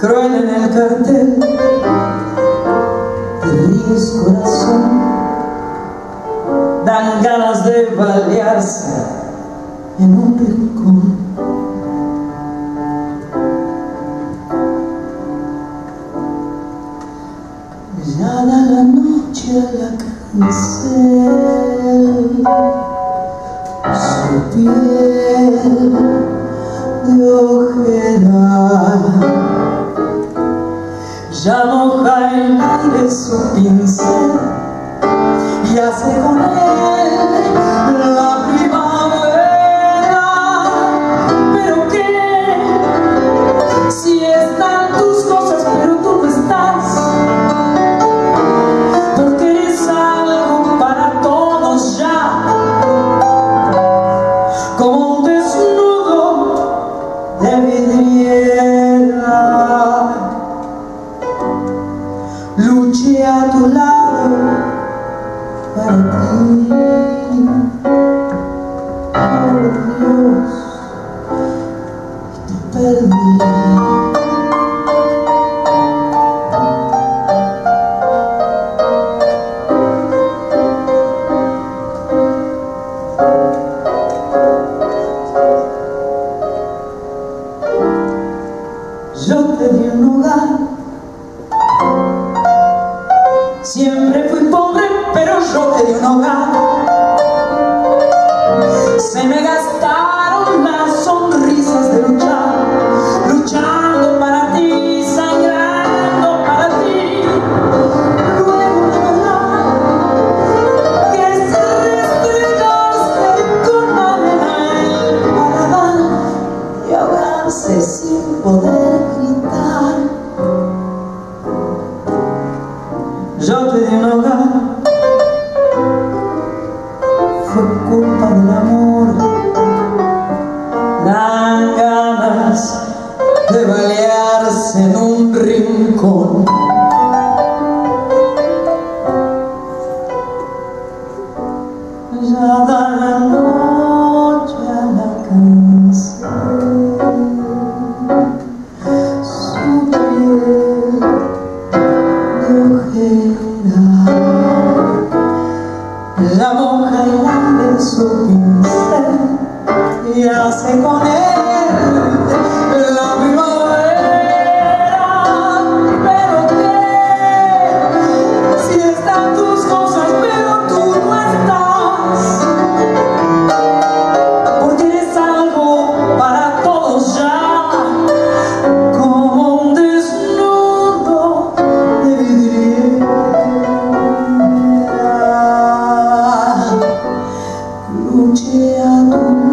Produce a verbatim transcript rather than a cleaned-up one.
cruel en el cartel. Te ríes, corazón, dan ganas de balearse en un rincón. Ya da la noche a la cancel, su piel de ojera ya moja el aire su pincel y hace con él la primavera. Pero qué, si están tus cosas pero tú no estás, porque eres algo para todos ya, como un desnudo de vidriera. Luché a tu lado para ti, por Dios, y te perdí. Yo te di un hogar, siempre fui pobre, pero yo te di un hogar. Se me gastaron las sonrisas de luchar, luchando para ti, sangrando para ti. Luego la verdad que es restregarse con arena en el paladar y ahogarse sin poder gritar. Yo te di un hogar, fue culpa del amor. Dan ganas de balearse en un rincón. Ya da la noche a la cancel, su piel de ojera la moja y lame su pincel y hace con él la primavera. Pero qué, si están tus cosas pero tú no estás, porque eres algo para todos ya, como un desnudo de vidriera. Luché a tu